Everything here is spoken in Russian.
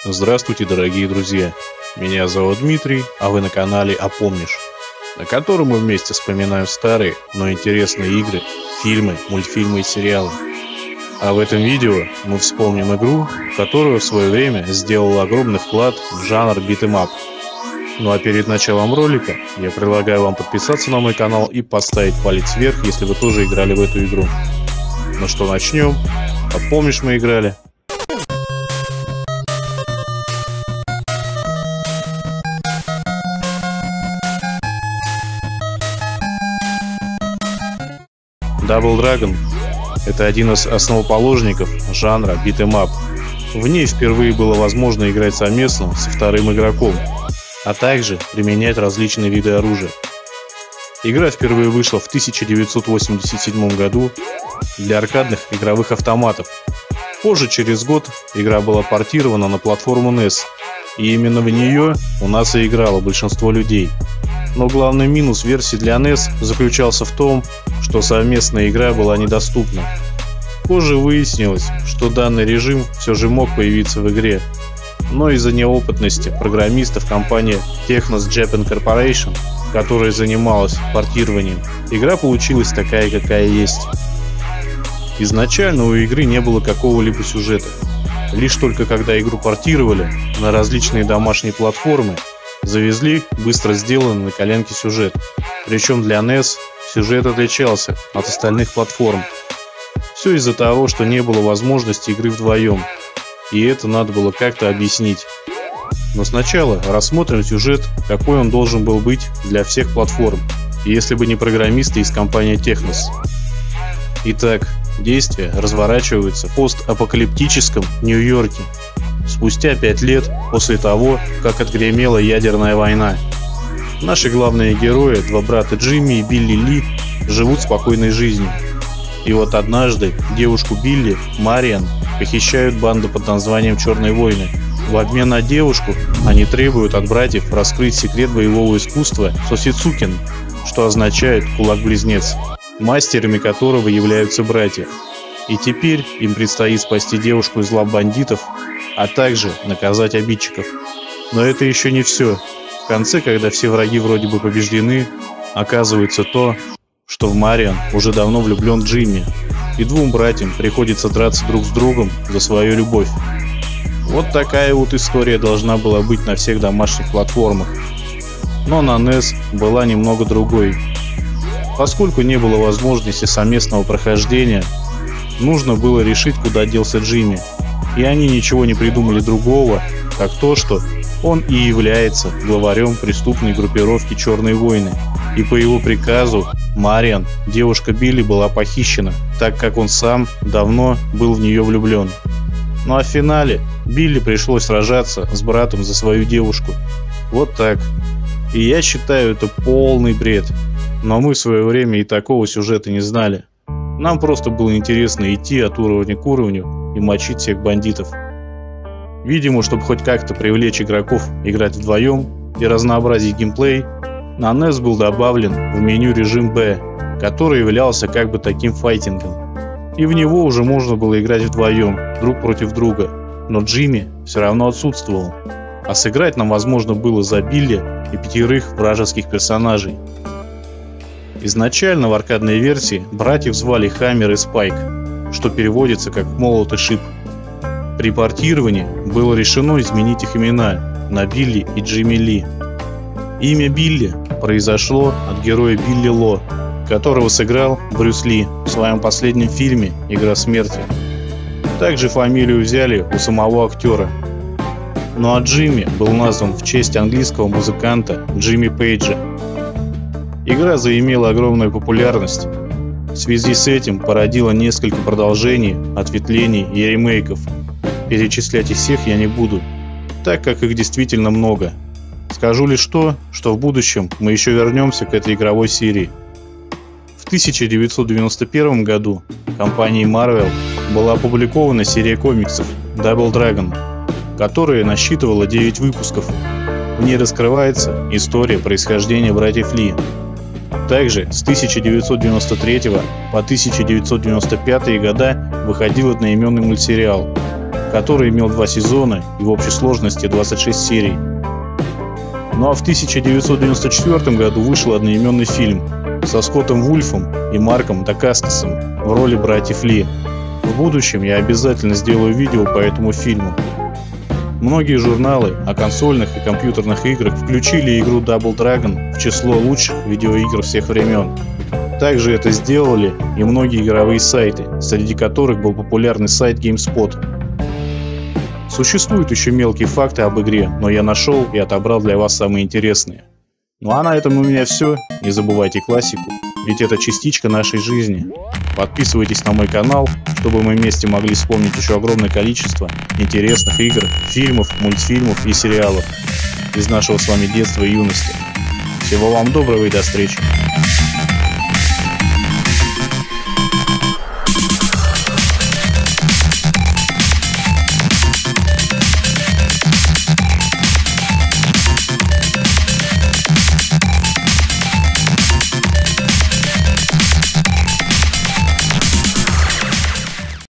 Здравствуйте, дорогие друзья! Меня зовут Дмитрий, а вы на канале «Опомнишь», на котором мы вместе вспоминаем старые, но интересные игры, фильмы, мультфильмы и сериалы. А в этом видео мы вспомним игру, которая в свое время сделала огромный вклад в жанр битэмап. Ну а перед началом ролика я предлагаю вам подписаться на мой канал и поставить палец вверх, если вы тоже играли в эту игру. Ну что, начнем? Опомнишь, мы играли. Double Dragon — это один из основоположников жанра битэмап. В ней впервые было возможно играть совместно со вторым игроком, а также применять различные виды оружия. Игра впервые вышла в 1987 году для аркадных игровых автоматов. Позже, через год, игра была портирована на платформу NES, и именно в нее у нас и играло большинство людей. Но главный минус версии для NES заключался в том, что совместная игра была недоступна. Позже выяснилось, что данный режим все же мог появиться в игре, но из-за неопытности программистов компании Technos Japan Corporation, которая занималась портированием, игра получилась такая, какая есть. Изначально у игры не было какого-либо сюжета. Лишь только когда игру портировали на различные домашние платформы, завезли быстро сделанный на коленке сюжет. Причем для NES сюжет отличался от остальных платформ. Все из-за того, что не было возможности игры вдвоем, и это надо было как-то объяснить. Но сначала рассмотрим сюжет, какой он должен был быть для всех платформ, если бы не программисты из компании Technos. Итак, действие разворачивается в постапокалиптическом Нью-Йорке, спустя 5 лет после того, как отгремела ядерная война. Наши главные герои, два брата Джимми и Билли Ли, живут спокойной жизнью. И вот однажды девушку Билли, Мариан, похищают банды под названием «Черные войны». В обмен на девушку они требуют от братьев раскрыть секрет боевого искусства Сосицукин, что означает «кулак-близнец», мастерами которого являются братья. И теперь им предстоит спасти девушку из лап бандитов, а также наказать обидчиков. Но это еще не все. В конце, когда все враги вроде бы побеждены, оказывается то, что в Мариан уже давно влюблен Джимми, и двум братьям приходится драться друг с другом за свою любовь. Вот такая вот история должна была быть на всех домашних платформах. Но на NES была немного другой. Поскольку не было возможности совместного прохождения, нужно было решить, куда делся Джимми, и они ничего не придумали другого, как то, что он и является главарем преступной группировки «Черные войны», и по его приказу Мариан, девушка Билли, была похищена, так как он сам давно был в нее влюблен. Ну а в финале Билли пришлось сражаться с братом за свою девушку. Вот так. И я считаю, это полный бред. Но мы в свое время и такого сюжета не знали. Нам просто было интересно идти от уровня к уровню и мочить всех бандитов. Видимо, чтобы хоть как-то привлечь игроков играть вдвоем и разнообразить геймплей, на NES был добавлен в меню режим B, который являлся как бы таким файтингом. И в него уже можно было играть вдвоем, друг против друга, но Джимми все равно отсутствовал. А сыграть нам возможно было за Билли и 5 вражеских персонажей. Изначально в аркадной версии братьев звали Хаммер и Спайк, что переводится как «молот и шип». При портировании было решено изменить их имена на Билли и Джимми Ли. Имя Билли произошло от героя Билли Ло, которого сыграл Брюс Ли в своем последнем фильме «Игра смерти». Также фамилию взяли у самого актера. Ну а Джимми был назван в честь английского музыканта Джимми Пейджа. Игра заимела огромную популярность. В связи с этим породила несколько продолжений, ответвлений и ремейков. Перечислять их всех я не буду, так как их действительно много. Скажу лишь то, что в будущем мы еще вернемся к этой игровой серии. В 1991 году компанией Marvel была опубликована серия комиксов Double Dragon, которая насчитывала 9 выпусков. В ней раскрывается история происхождения братьев Ли. Также с 1993 по 1995 года выходил одноименный мультсериал. который имел 2 сезона и в общей сложности 26 серий. Ну а в 1994 году вышел одноименный фильм со Скоттом Вульфом и Марком Дакаскосом в роли братьев Ли. В будущем я обязательно сделаю видео по этому фильму. Многие журналы о консольных и компьютерных играх включили игру Double Dragon в число лучших видеоигр всех времен. Также это сделали и многие игровые сайты, среди которых был популярный сайт GameSpot. Существуют еще мелкие факты об игре, но я нашел и отобрал для вас самые интересные. Ну а на этом у меня все. Не забывайте классику, ведь это частичка нашей жизни. Подписывайтесь на мой канал, чтобы мы вместе могли вспомнить еще огромное количество интересных игр, фильмов, мультфильмов и сериалов из нашего с вами детства и юности. Всего вам доброго и до встречи!